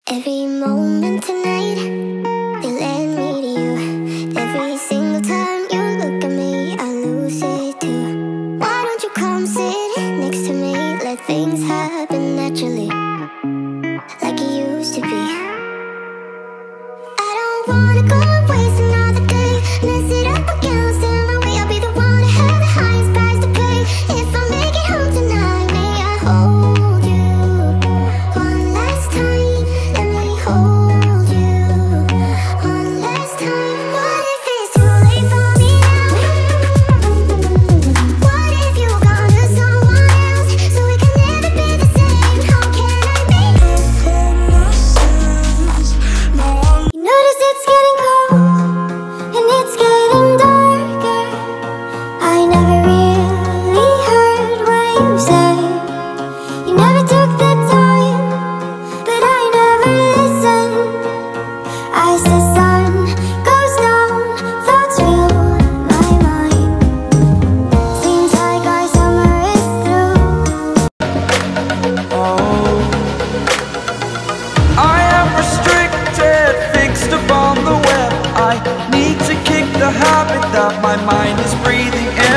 Every moment tonight, they led me to you. Every single time you look at me, I lose it too. Why don't you come sit next to me? Let things happen naturally, like it used to be. I don't wanna go and waste another day. Mess it up again, let's stand my way. I'll be the one to have the highest price to pay. If I make it home tonight, may I hold you one last time? Let me hold you one last time. What if it's too late for me now? What if you gone to someone else, so we can never be the same? How can I make you notice it's getting cold and it's getting darker? I never really heard what you said. You never took the time, but I never listened. As the sun goes down, thoughts fill my mind. Seems like our summer is through. I am restricted, fixed upon the web. I need to kick the habit that my mind is breathing in.